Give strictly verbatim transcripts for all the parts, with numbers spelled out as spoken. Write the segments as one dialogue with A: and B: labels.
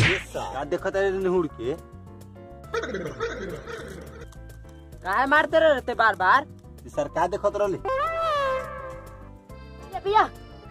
A: का देखत रे निहुर के
B: काहे मारते रहते बार बार?
A: सर का देखत रहली
C: ये भैया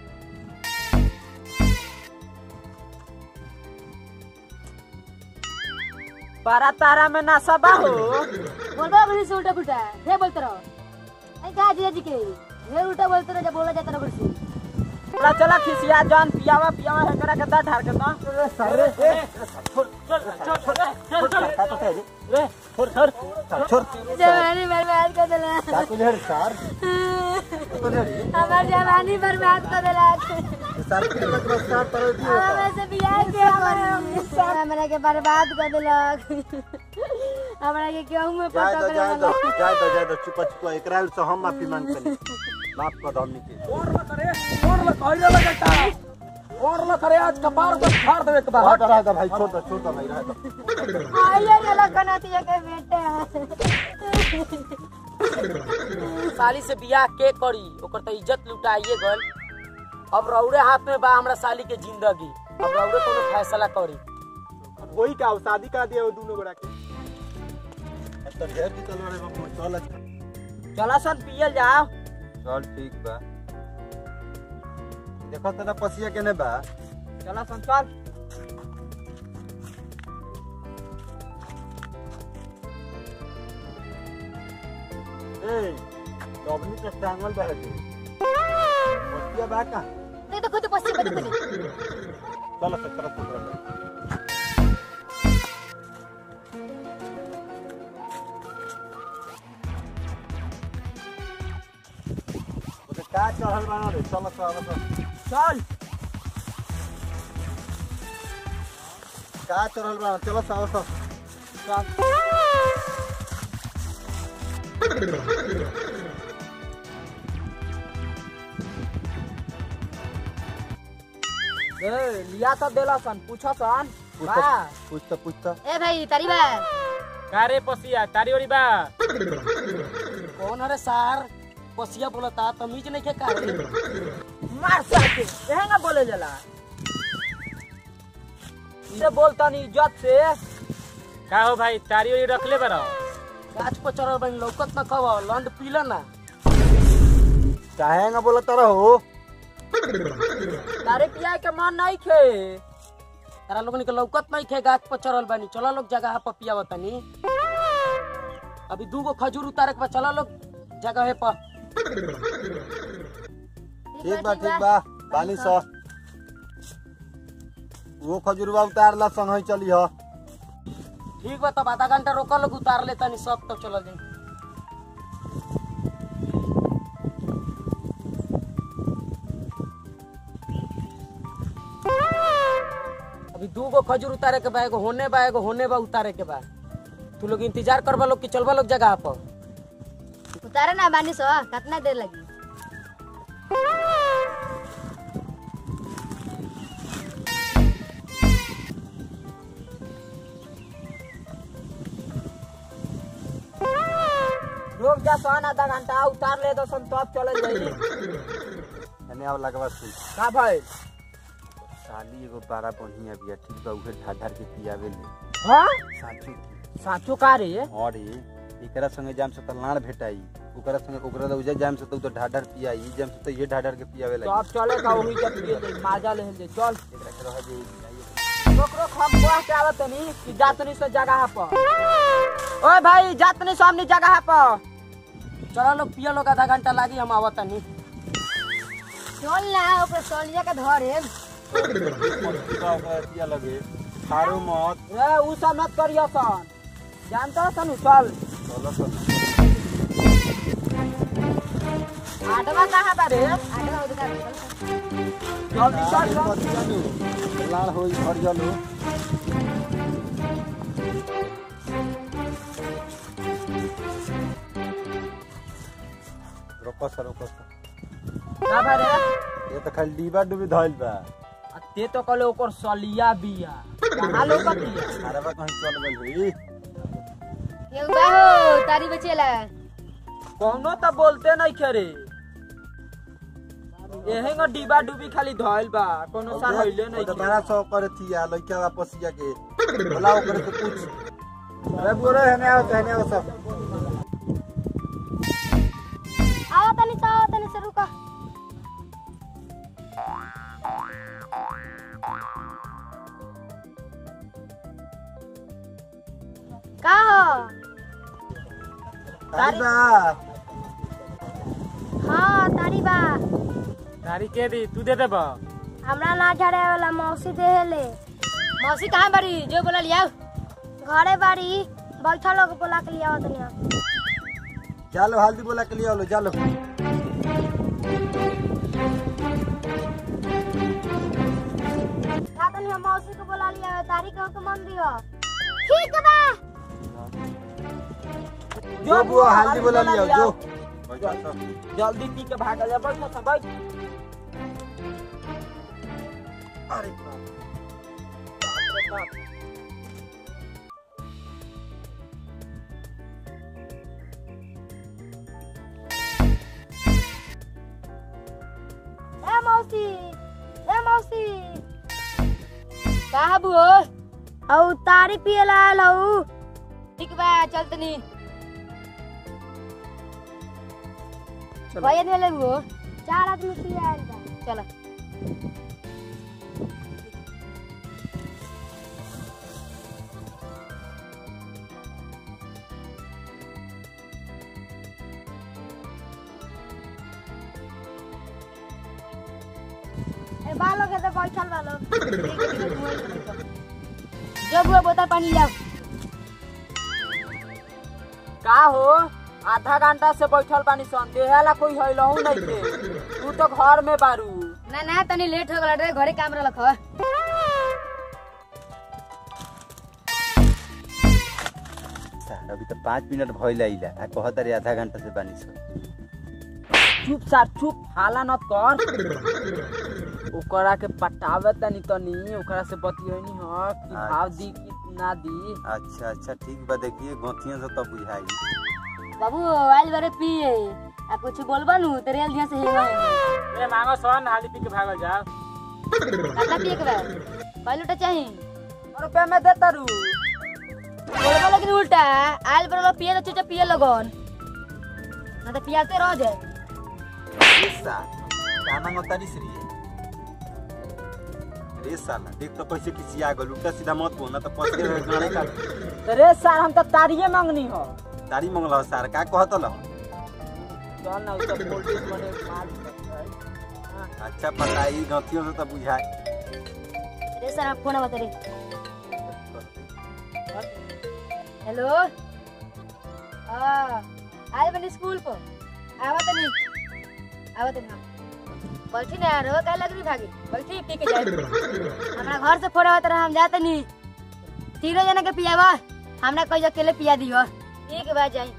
B: बारा तारा में नशा बा हो।
C: बोलबा बड़ी से उल्टा पुल्टा हे बोलते रहो। नहीं कहा जीजा जी के हे उल्टा बोलते रहो जब बोला जाता रहो कुछ
B: चला चला खिसिया जान पियावा पियावा है करा के दा ढार के ना
A: सर रे
B: छोड़ चल चल चल चल
A: का तो रे
B: रे छोड़ छोड़
A: छोड़
C: जवानी बर्बाद कर देला
A: का कुछ है सर तो रे
C: हमार जवानी बर्बाद कर देला
A: सर के नमस्कार पर दियो
C: हमें से बियाह के हमारे हमरा के बर्बाद कर देला हमरा के क्यों में
A: जाय
C: पटक
A: दो जाय
C: देला
A: दो जाय दो जाय दो चुप चुप एकरा से हम माफी मांग कनी माफ कर दो हमनी के
B: और ल करे और ल कइले लगटा और ल करे आज कपार को फाड़ देवे के बाद
A: हट रहा था भाई छोड़ दो छोड़ दो भाई रहा दो
C: आइए ना कनातिया के बेटे
B: साली से बियाह के करी ओकर त इज्जत लुटाइए गल। अब रौड़े हाथ में बा हमरा साली के जिंदगी। अब रौड़े कोनो फैसला करी
A: वही का शादी का दिया वो दोनों बड़ा के तो ढेर की चल रे बाबू चल
B: चला सन पियल जाओ।
A: चल ठीक बा देखो तेरा पसिया केने बा
B: चला सन चल
A: ए डबनी के टांगल बा है पसिया बा का
C: नहीं तो खुद पसी बदल बनी
A: चल से तरफ उतर का चढ़ल बना रे चल चल
B: चल
A: का चढ़ल बना चलो साव सब
B: ए लिया तो देला सन पूछो सन बा
A: पूछ तो पूछ तो
C: ए भाई तारी बा
B: का रे पसिया तारी ओरी बा कौन हरे सार पसिया बोलता तमीज नहीं के का मार साके एहंगा बोले जला इसे बोलता नहीं इज्जत से का हो भाई तारी ओरी रख ले बरा गाछ पर चढ़ल बन लौकत न खवा लंड पीला ना
A: काहेंगा बोलता रहो
B: तारे पिया के मन नहीं खे तारा लोगन के लौकत नहीं खे गाछ पर चढ़ल बानी चला लोग जगह पर पियाव तनी अभी दूगो खजूर उतारे के बाद चला लोग जगह पर
A: ठीक बा ठीक बा पानी सो वो खजूरवा उतार ला संग चली हो
B: ठीक बा तब आधा घंटा रोक लोग उतार ले तनी सब तो चला जाए। अभी दूगो खजूर उतारे के बा एगो होने बा एगो होने बा उतारे के बा तू लोग इंतजार करबा लोग कि चलबा लोग जगह पर
C: उतारे ना बानी सो कितना देर लगी
B: रोक जा सन आधा घंटा उतार ले दो सन तब चल जाई
A: एने अब लगवा सुन
B: का भाई
A: साली एगो बड़ा बढ़िया बिया ठीक बा उहे ढार ढार के पियावे ले
B: हां
A: साचू
B: साचो का रे
A: और ये एकरा संगे जाम से त लाड़ भेटाई ओकरा संगे ओकरा उजा जाम से तो ढार ढार पियाई जाम से तो ये ढार ढार के पियावे ला
B: सब चले का वही जब पिए दे माजा ले ले चल
A: एकरा के रह जे
B: रोक रोक हम बुआ के आवत नहीं कि जातनी से जगह पर ओए भाई जातनी सामने जगह पर चलो लोग पिए लोग आधा घंटा लागी हम आवत नहीं
C: चल ना ऊपर सोलिया के धरे
A: पिया लगे थारो मत
B: ए उ सब मत करियो सन जानता सन चल
A: चलो तो
B: आठवा कहां बा रे
C: आगे उधर
B: जल्दी चल
A: लाड़ होई भर जलो रोको सर रोको
B: का बा रे
A: ये तो खाली डीबा डूबी धइल बा
B: आ ते तो कले ओकर सलिया बिया कहां लोकत बिया
A: अरे बा कहीं चल गइल होई
C: ये बाहो तारी बचेला
B: कोनो तो बोलते नहीं खे रे एहे न डिबा डुबी खाली धइल बा कोनो सा हइले नहीं
A: तो बारह सौ करे थी या लइका वापस जा के बोला ओकरे से पूछ अरे बोरे हने आओ हने आओ सब
C: आओ तनी तो आओ तनी से रुका का हो
A: तारीबा
C: हाँ तारी बा
B: तारी के दी तू दे देबा
C: हमरा ना झड़े वाला मौसी देले मौसी कहाँ बारी जो बोला लिया घरे बारी बैठा लोग बोला के लिया तनी
A: चलो हल्दी बोला के लिए लो चलो
C: का तनी हम मौसी को बोला लिया तारी को के मन दियो ठीक बा
A: जो बुआ हल्दी बोला लिया जो बैठा सब
B: जल्दी पी के भाग जा बैठ सब बैठ
A: अरे बाप
B: बाप
C: ए मौसी ए मौसी का बुओ औ तारी पियला लऊ ठीक बा चल तनी भैया ने ले बुओ चार आदमी पिया आइल बा चल ए बालो के तो बैठल बालो जो बुआ बोतल पानी लाओ
B: का हो आधा घंटा से बैठल बानी सन देहला कोई हइलहु नहीं के तू तो घर में बारू
C: ना ना तनी लेट हो गला रे घरे काम रहलक
A: अभी तो पाँच मिनट भइल आइला आ कहत रे आधा घंटा से बानी सो
B: चुप सार चुप हाला न कर ओकरा के पटावे तनी तनी ओकरा से बतियनी ह कि भाव दी कि ना दी
A: अच्छा अच्छा ठीक बा देखिए गोथियन से तो बुझाई
C: बाबू आइल बारे पिए आ कुछ बोलबा नु तेरे आइल से हेवा
B: ए मांगो सन हाली पी के भागल जा
C: काटा पिए के बा पहले तो चाहि
B: रुपया में दे तारू
C: बोलबा लेकिन उल्टा आइल बारे पिए तो चुपचाप पिए लगन ना तो पियाते रह जाए
A: सा गाना मतारी श्री रे साला देख तो कैसे किसी आ गल उल्टा सीधा मत बोल ना तो पछे गाने का
B: रे सार हम तो तारिये मांगनी हो
A: तारी मंगला सार का कहत ल
B: चल ना उसका वोल्टेज बने मार
A: अच्छा पता ई गथियों से तो बुझाए
C: रे सर आप फोन बता रे हेलो हां आइल बनी स्कूल को आवत नहीं आवत नहीं बैठी ना रो का लग रही भागी बैठी पी के जाए हमरा घर से फोन आवत रहा हम जात नहीं तीनों जना के पियावा हमरा कोई अकेले पिया दियो ठीक बा जाई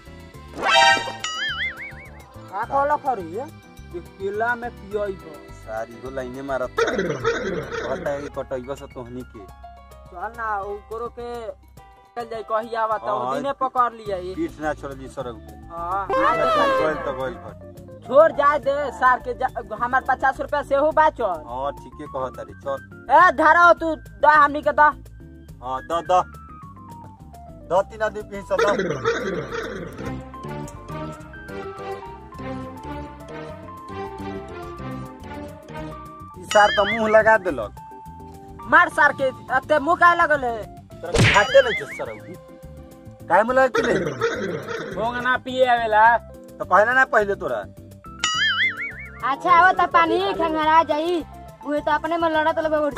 B: का कहला खरी ये केला में पियइबो
A: सारी हो लाइने मारत कहता है कटइबो से तोहनी के
B: चल ना ओकरो के चल जाई कही आवत ओ दिने पकड़ लिया ये
A: पीठ ना छोड़ दी सड़क पे
B: हां
A: गोल तो गोल भर
B: छोड़ जाए दे सार के हमार पचास रुपया से हो बाचल
A: हां ठीके कहत रे चल
B: ए धरा तू दा हमनी के दा
A: हां द द द तीन आदमी पे सब द सार तो मुंह लगा देलक
B: मार सार के अते मुंह काहे लगल है
A: तोरा खाते नहीं छ सरौ काहे मुंह लगा के ले
B: भोंग ना पिए आवेला
A: तो पहले ना पहले तोरा
C: अच्छा आवत त पानी खंगरा जाई उहे तो अपने में लड़त लबे उठ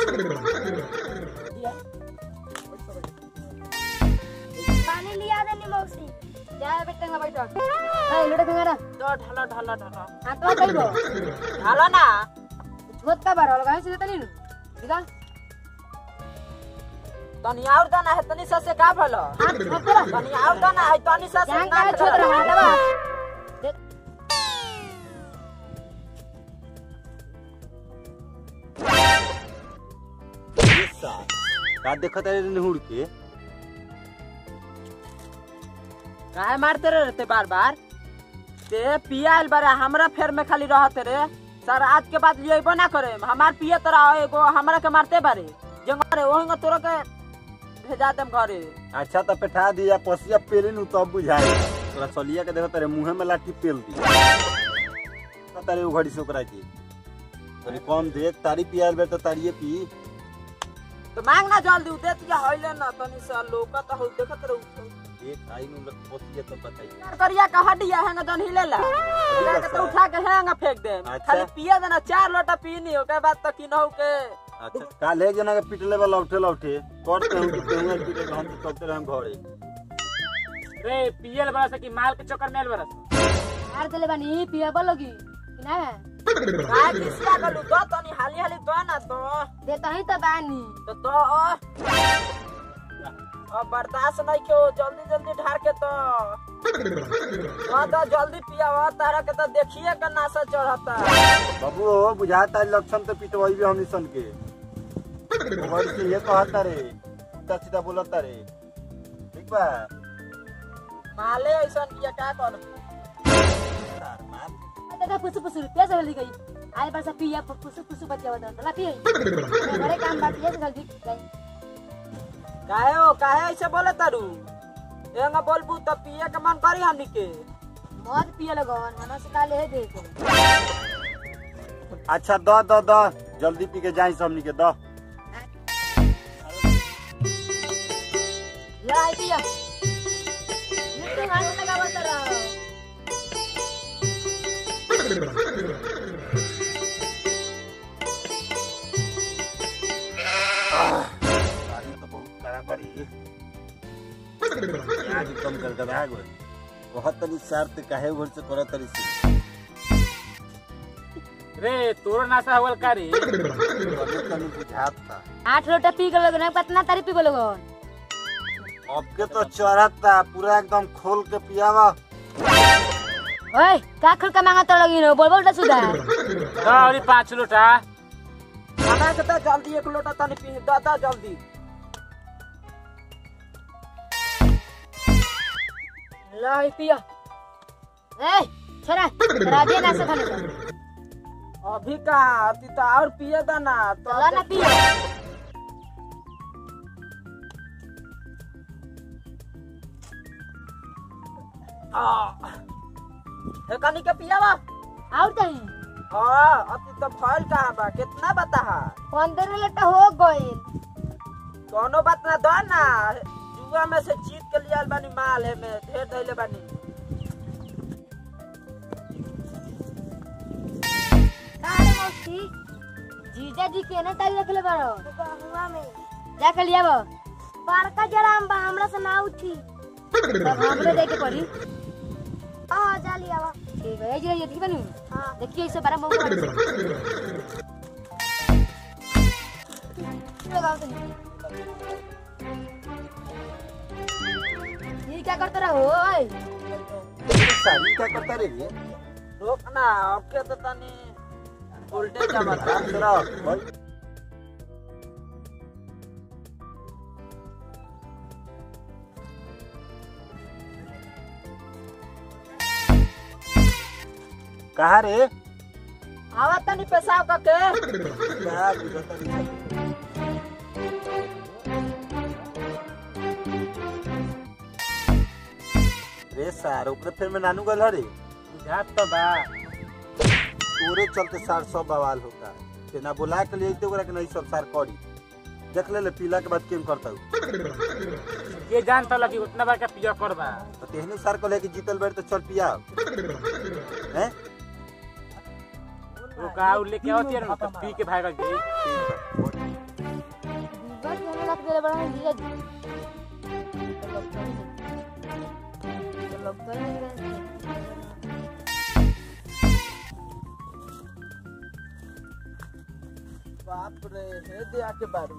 C: पानी लिया दे नी मौसी जा बेटा ना बैठो ए लड़े खंगरा
B: तो ढला ढला ढला
C: हां तो कइबो
B: ढला ना
C: छोट का बार लगा से तनी निकाल
B: तनी और दाना है तनी से का भलो
C: हां छोट कर
B: तनी और दाना है तनी से
C: जान का छोट रहा दबा
A: का देखत है निहुड़ के
B: काहे मारते रहते बार बार ते पियाल बारा हमरा फेर में खाली रहत रे सर आज के बाद लिएबो ना करे हमार पिए तोरा एगो हमरा के मारते बारे जंगरे ओहंग तोरा के भेजा देम घरे।
A: अच्छा तो पेठा दिया पसिया पेली नु तब बुझाई तोरा चलिया के देखो तेरे मुंह में लाठी पेल दी तारे उघड़ी से ओकरा के तोरी कम देख तारी पियाल बे तो तारिए पी
B: तो मांग ना जल्दी दे दिया होइले ना तनी सा लोका त हो देखत रहू
A: एक आई नु लग पसिया तो बताई
B: यार करिया का हड्डिया हैंग जन हिलेला ले के तो उठा के हैंग फेंक दे खाली पिया देना चार लोटा पीनी ओके बाद त किनहु के।
A: अच्छा काल एक जना के पिटले वाला उठे लौटे करते हूं कि हुआ पिटे हम तो चलते रहे घरे
D: रे पियल बड़ा से कि माल के चक्कर में बड़ा
C: मार देले बानी पिया बोलोगी कि ना
B: का किसिया गलु दो तनी हाली हाली दो ना तो
C: देता ही तो बानी
B: तो तो अब बर्दाश्त नहीं क्यों जल्दी जल्दी ढार के तो हाँ तो जल्दी पियावा तारा के तो देखिए का नासा चढ़ता
A: बाबू हो बुझाता लक्षण तो पिटवाई भी हमनी सन के मोबाइल से ये कहता रे सीधा सीधा बोलता रे ठीक बा
B: माले ऐसा किया क्या कर
C: दादा पुसु पुसु रुपया से जल्दी गई आए पर से पिया पुसु पुसु बच्चा बता ला पिए बड़े काम बात ये जल्दी गई
B: काहे हो काहे ऐसे बोले तारू एंगा बोलबू त पिए के मन करी हमनी के
C: मौत पिए लगन हमरा से काले है दे
A: अच्छा द द द जल्दी पी के जाई हमनी के द
C: ला आई पिया मिट्टी हाथ लगावत रहो
A: आज कम कर दे भाग बहुत तनी शर्त काहे घर से करत तरी से
D: रे तोरो नासा होल का रे
A: तनी बुझात था
C: आठ लोटा पी गलो ना कितना तारी पी गलो
A: अब के तो चढ़ता पूरा एकदम खोल के पियावा
C: ओए का खोल के मांगा तो लगी नो बोल बोल सुधा
D: और पांच लोटा
B: हमरा के तो जल्दी एक लोटा तनी पी दादा जल्दी
C: ला पिया ए छोरा राजे ना से खाने
B: अभी का अभी तो और पिए दा ना तो
C: चला ना पिया
B: आ हे कनी के पियावा
C: और तही
B: हां अभी तो फल का बा कितना बता है
C: पंद्रह लोटा हो गइल
B: कोनो बात ना दो ना जुआ में से जीत के लियाल बानी माल है में ढेर धइले बानी
C: कारे मौसी जीजा जी के ना तारी रखले बारो हुआ में जा के लिया बा बड़का जराम बा हमरा से ना उठी तब हमरे देके पड़ी हां जा लिया बा ठीक है जी ये ठीक बनी हां देखिए इसे बड़ा मौका लगाओ तो ये क्या करते रहो ओए
A: सारी क्या करता रे
B: रोक ना अब के तो तनी उल्टे जमाता
A: राम तेरा भाई कहा रे
B: आवा तनी पेशाब का के
A: क्या बुझता रे रे सार ओकरे फिर में नानू गल रे
D: बुझात तो बा
A: तोरे चलते सार सब बवाल होता के ना बुला के लिए ओकरा के नहीं सब सार करी देख ले ले पीला के बाद केम करता
D: ये जानता लगी उतना बार का पिया करबा
A: तो तेहनी सार को लेके जीतल बैठ तो चल पिया हैं
D: वो का उ लेके आवत यार तो पी के भाग गई
C: बस मैंने रख दे बड़ा जीजा जी लोग तो नहीं
B: बाप रे हे दे आके बारी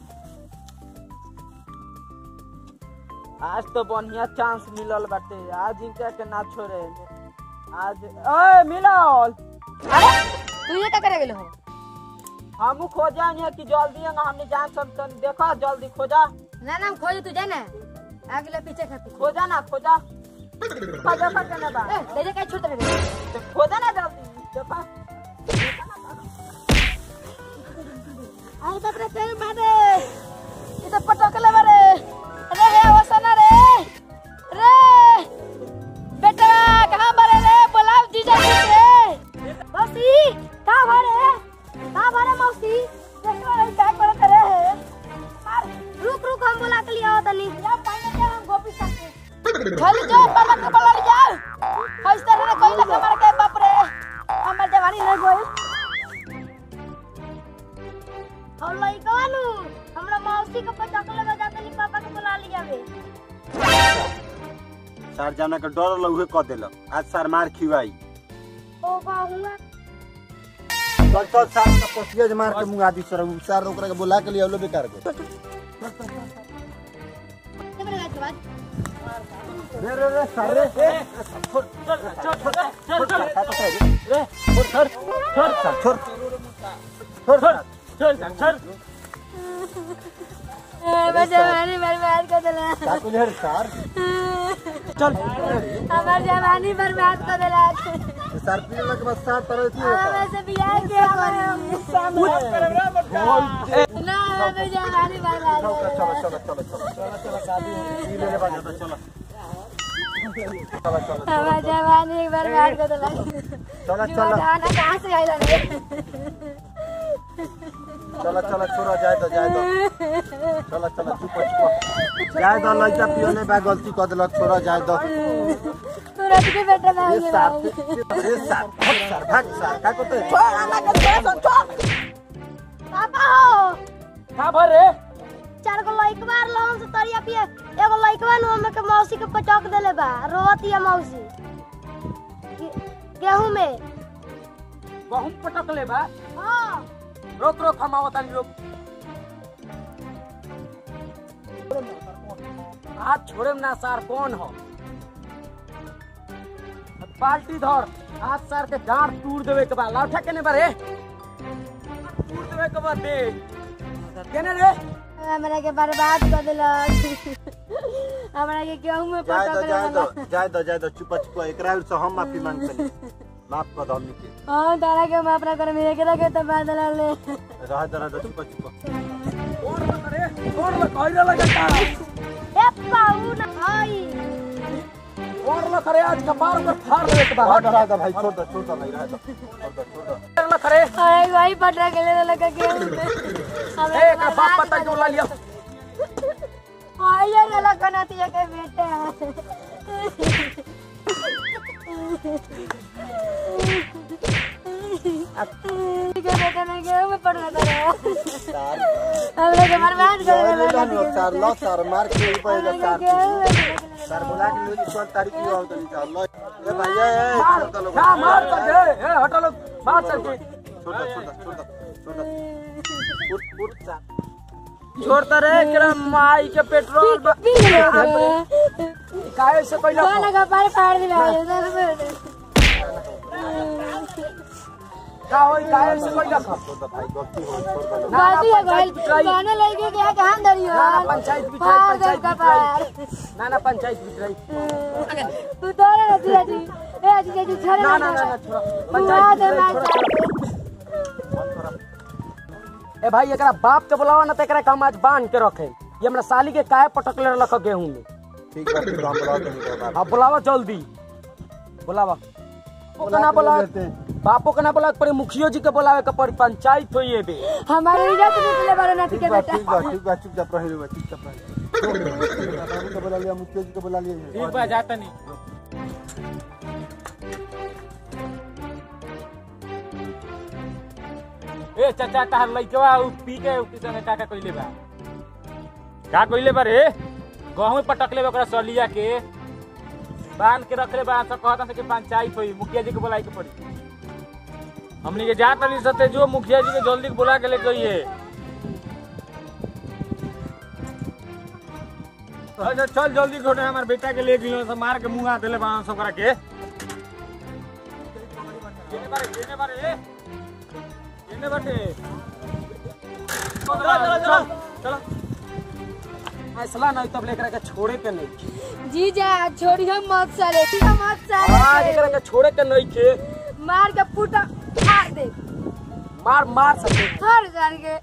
B: आज तो बढ़िया चांस मिलल बाटे आज इनका के ना छोड़े आज ओए मिलल
C: अरे तू ये क्या करे गेलो हो
B: हमू खोजा है कि जल्दी हमने जान सब तन देखा जल्दी खोजा
C: ना ना खोज तू जाना अगले पीछे खाती
B: खोजा ना खोजा खोजा का ना बा
C: ए ले जा के छोड़ दे
B: तो खोजा ना जल्दी देखा
A: तार जाना के डर लउहे क देलक आज सर मार खिवाई
C: ओ बाहुआ
A: चल चल सार का पसिया जे मार के मुंह आदि सर सर ओकरा के बुला के लिए आवलो बेकार के रे रे रे सर रे छोड़
D: चल चल चल चल
A: रे छोड़ छोड़ छोड़ छोड़ छोड़
D: चल चल
C: हमार जवानी बर्बाद कर देला
A: का को ले सर
B: चल
C: हमार जवानी बर्बाद कर देला
A: सर पी लग बस सर तरह थी
C: हमारे से बियाह के ना हमार जवानी बर्बाद
A: चलो चलो चलो चलो चलो शादी पी ले ले चलो चलो
C: हमार जवानी बर्बाद कर देला
A: चलो चलो
C: खाना कहां से आइला रे
A: चलो चलो छोड़ा जाए तो जाए तो चलो चलो चुप चुप जाए तो लइका पियोने बा गलती कर देलक छोड़ा जाए तो
C: तुरंत के बेटा ना
A: ये साथ ये साथ सर भाग सर का को तो
C: पापा हो
D: का भर रे
C: चार गो लइकवा लोन से तरिया पिए एगो लइकवा नु हम के मौसी के पटक देले बा रोवतिया मौसी गेहूं में
B: गहूं पटक ले बा
C: हां
B: रोक रोक हम आवतानी रोक आज छोड़े ना सार कौन हो बाल्टी धर आज सार के डांट टूट देवे के बा लाठा केने बारे टूट देवे के बा दे केने रे
C: हमरा के बर्बाद कर देलक हमरा के गेहूं में
A: जाए
C: पटक
A: तो जाए
C: देलक
A: तो जाए तो जाए तो चुप चुप एकरा से हम माफी मांगते माफ कर दो हमनी के
C: हां तारा के माफ ना कर में एकरा के तो बादल ले
A: रह दे रह दे चुप चुप
B: कौन बा रे कौन बा कइला लगता
C: ए पाऊ ना भाई
B: और ल करे आज कपार पर फाड़ देवे के बा
A: रह रह दे भाई छोड़ दो छोड़ दो नहीं रह दो छोड़ दो छोड़ दो
B: ल करे
C: अरे भाई पटक ले लगा गेहूं में
B: ए का बाप पता क्यों ला लिया
C: आया ना कनातिया के बेटा के बेटा ने गेहूं में पड़ रहा
A: सर
C: हम लोग बर्बाद कर
A: ले
C: देला
A: लो सर लो सर मार के ऊपर सर सर बुला के लो कौन तारीख की आओ तो नहीं चल लो ए भैया ए छोड़ दो लोग
B: क्या मार कर दे ए हटा लो मार सर के
A: छोड़ दो छोड़ दो छोड़ दो छोड़ दो उठ उठ जा
B: छोड़ता रे केरा माई के पेट्रोल काहे से पहिला
C: कौन का पार फाड़ दिला
B: का होई काहे से पहिला
A: छोड़ दो भाई गलती हो छोड़ दो
C: गलती हो गई गाने लगे के यहाँ कहां धरी हो
B: ना ना पंचायत बिठाई पंचायत बिठाई ना ना पंचायत बिठाई
C: तू तो ना दिया जी ए जी जी छोड़
B: ना ना ना छोड़ पंचायत छोड़ ए भाई एकरा बाप के बुलावा ना त एकरा हम आज बांध के रखे ये हमरा साली के काहे पटक ले रख गेहूं में
A: ठीक है फिर हम बुला देंगे
B: अब बुलावा जल्दी बुलावा ओके ना बुला बापो के ना बुला पड़े मुखियो जी के बुलावे के पड़ी पंचायत होई बे
C: हमारे इज्जत निकले बारे ना ठीक है बेटा
A: ठीक बा ठीक बा चुपचाप रह लो चुपचाप रह बाबू को बुला लिया मुखिया जी को बुला लिया
D: ठीक बा जाता नहीं ए चाचा तार लइकवा उ पी के किसन का का कइले बा का कइले बा रे गहूं में पटकले बा ओकरा सलिया के बांध के रखले बा सब कहता से कि पंचायत होई मुखिया जी के बुलाई के पड़ी हमनी के जात नहीं सकते जो मुखिया जी के जल्दी बुला के ले गइए अच्छा चल जल्दी घोटे हमार बेटा के ले गइलो सब मार के मुंह आ देले बा सब करा के केने बारे केने बारे केने बाटे चल चल चल
B: फैसला नहीं तब लेकर के छोड़े के नहीं
C: जी जा छोड़ियो मत साले मत
B: आज
C: साले
B: एकरा के छोड़े के नहीं के
C: मार के फूटा फाड़ दे
B: मार मार सके
C: हर जान के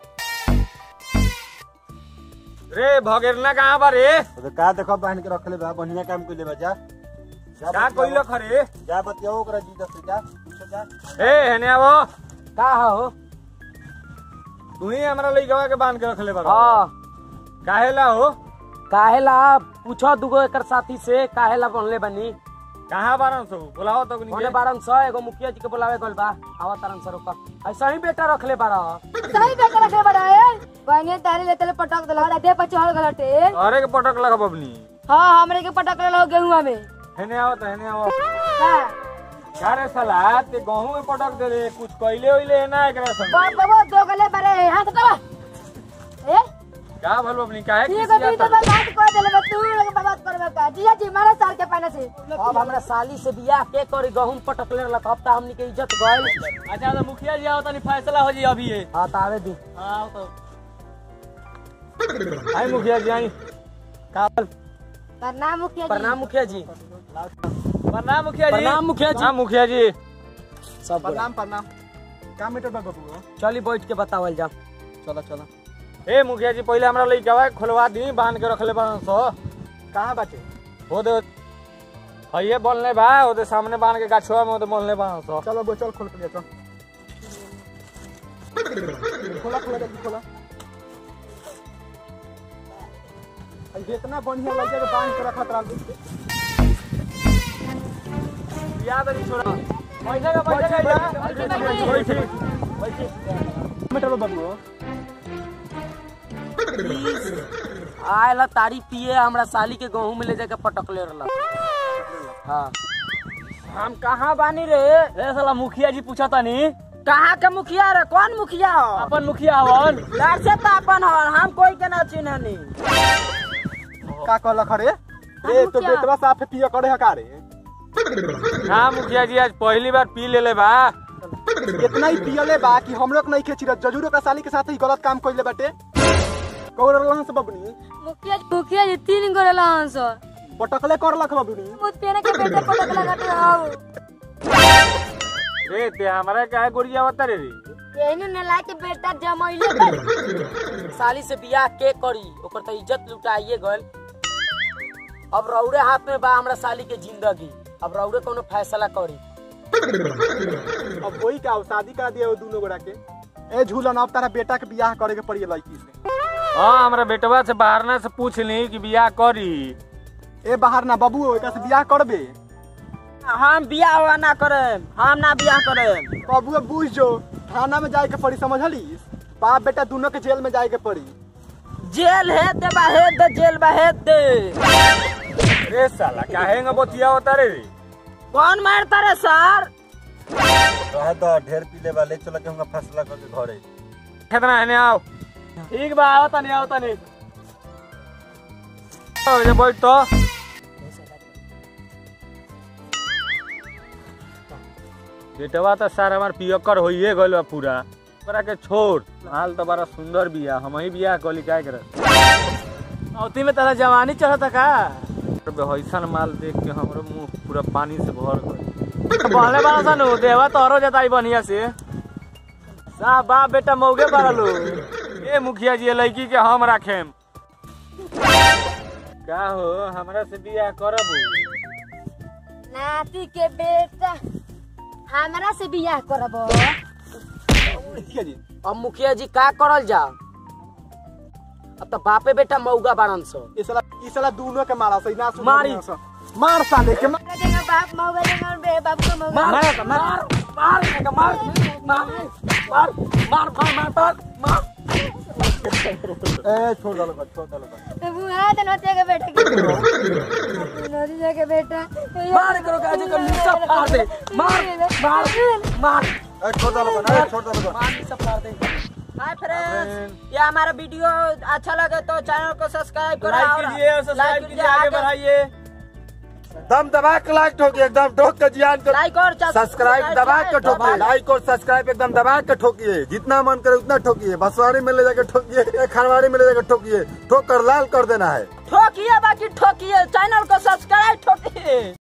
D: रे भगेरना कहाँ बा रे
A: तो का देखो बांध के रखले बा बढ़िया काम कइले बा जा
D: का कइलो खरे
A: जा बतियाओ ओकरा जी दस जा पूछो जा
D: ए हेने आवो
B: का हो
D: तू ही हमरा लइकवा के बांध के रखले बा
B: हां
D: काहेला हो
B: काहेला पूछो दुगो एकर साथी से काहेला बनले बनी
D: कहाँ बारन सो बुलाओ तो
B: ओने बारन सौ एगो मुखिया जी के बुलावे गल बा आवा तारन सर का ऐसा ही बेटा रखले बारा
C: सही बेटा रखे बड़ा है बने तारे लेते पटक दला दे पर चढ़ गलटे
D: अरे के पटक लगा बबनी
C: हाँ हमरे के पटक ले गेहुआ में
D: हेने आओ तो हेने आओ
C: का
D: क्या रे साला ते गेहूं में पटक दे रे कुछ कइले होइले ना एकरा संग
C: बाप बाबा दो गले बारे हाथ करा ए
D: का भल बबली काहे
C: ये तो तू तो बात कर देले बा, तू लोग बात करबे का जिया जी मारा साल के पाना से
B: अब हमरा साली से बियाह के करी गहूम पटकले रहलक अब त हमनी के इज्जत गइल।
D: अच्छा तो मुखिया जी आओ तनी फैसला हो जी अभी ये
B: हां त आवे दी।
D: आओ तो आई मुखिया जी आई
B: काल
C: प्रणाम मुखिया जी।
B: प्रणाम मुखिया जी।
D: प्रणाम मुखिया जी।
B: प्रणाम मुखिया जी।
D: हां मुखिया जी
B: सब
A: प्रणाम प्रणाम का मीटर बा बाबू
B: चली बैठ के बतावल जा।
A: चलो चलो
D: ए मुखिया जी पहले हमरा लइका खोलवा दी बांध के रखले बा सो
A: कहां बाटे
D: हो दे हइए बोलने बा ओदे सामने बांध के गाछवा में ओदे बोलने बा सो
A: चलो वो चल खोल के चल खोला खोला जल्दी खोला जितना बढ़िया लगे तो बांध के रखत रह
D: याद नहीं छोड़ा पैसा का पैसा का बैठी बैठी
A: मीटर बाबू
B: आयला तारी पिए हमरा साली के गहूम में ले जाके पटकले रहलक। हां
D: हम कहां बानी रे रे साला मुखिया जी पूछा तानी
B: कहाँ के मुखिया रे? कौन मुखिया हो?
D: अपन मुखिया हवन
B: यार से तो अपन हवन, हम कोई के ना चिन्हनी।
A: का कहला खरे रे तो बेटवा साफ पिया करे हका रे
D: हां मुखिया जी आज पहली बार पी लेले बा
A: इतना ही पियले बा कि हम लोग नहीं खेची जजूरो का साली के साथ ही गलत काम कइले बाटे कौन रहलन से बबनी
C: मुखिया जी मुखिया जी तीन गो रहलन सो
A: पटकले करलक बबनी
C: मुत पेने के बेटे पटक लगाते आओ
D: रे ते हमरा काहे गोरिया बता रे
C: केहनु न लाके बेटा जमैले बा
B: साली से बियाह के करी ओकर तो इज्जत लुटाइए गल। अब रौरे हाथ में बा हमरा साली के जिंदगी, अब रौरे कोनो फैसला करी।
A: अब वही का शादी करा दिया दोनों गोरा के ए झूलन अब तारा बेटा के बियाह करे के पड़ी लड़की से।
D: हां हमरा बेटवा से बाहर ना से पूछ ली कि बियाह करी
A: ए बाहर ना बाबू एकरा से बियाह करबे
B: हम बियाह हुआ ना करे, हम ना बियाह करे।
A: बाबू बुझ जो थाना में जाए के पड़ी समझलिस बाप बेटा दोनों के जेल में जाए के पड़ी।
B: जेल है दे बाहेद दे जेल बाहेद दे।
D: रे साला काहे न बोतिया होता रे
B: कौन मारता रे सर?
A: रह दो ढेर पीले वाले चला के हमका फैसला करके घरे
D: कितना है ने आओ ठीक बा आओ तनी आओ तनी आओ जे बैठ तो बेटवा तो सारा हमार पियकर होइए गइल बा पूरा ओकरा के छोड़ हाल तो बड़ा सुंदर बिया हम ही बिया कली काय करे औती में तारा जवानी चढ़ता का बेहसन माल देख के हमरो मुंह पूरा पानी से भर गइल बहले बारा सन देवा तोरो जताई बनिया से सा बाप बेटा मौगे बारलो ए मुखिया जी लड़की के हम राखेम का हो हमरा से बियाह करब
C: नाती के बेटा हमरा से बियाह करबो।
B: अब मुखिया जी का करल जा? अब तो बापे बेटा मौगा बारन सो
A: ई साला ई साला दोनों के मारा सही ना
B: मारी
A: मार साले के मार
C: देगा बाप मौगा देगा बे बाप को मौगा
B: मार मार मार मार मार मार मार मार मार मार
A: ए छोड़ दलो छोड़ दलो
C: वो है तो नोते के बेटा नोते के बेटा
B: मार करो काजे का मुंह फाड़ दे मार मार मार
A: ए छोड़ दलो ना छोड़ दलो
B: मार सब फाड़ दे। हाय फ्रेंड्स, ये हमारा वीडियो अच्छा लगे तो चैनल को सब्सक्राइब करो
D: लाइक कीजिए और सब्सक्राइब कीजिए आगे बढ़ाइए
A: दम दबा के लाइक ठोकिए एकदम ठोक के जियान को
B: लाइक और
A: सब्सक्राइब दबा के ठोकिए लाइक और सब्सक्राइब एकदम दबा के ठोकिए जितना मन करे उतना ठोकिए बसवाड़ी में ले जाके ठोकिए खनवाड़ी में ले जाके ठोकिए ठोक कर लाल कर देना है।
B: ठोकिए बाकी ठोकिए चैनल को सब्सक्राइब ठोकिए।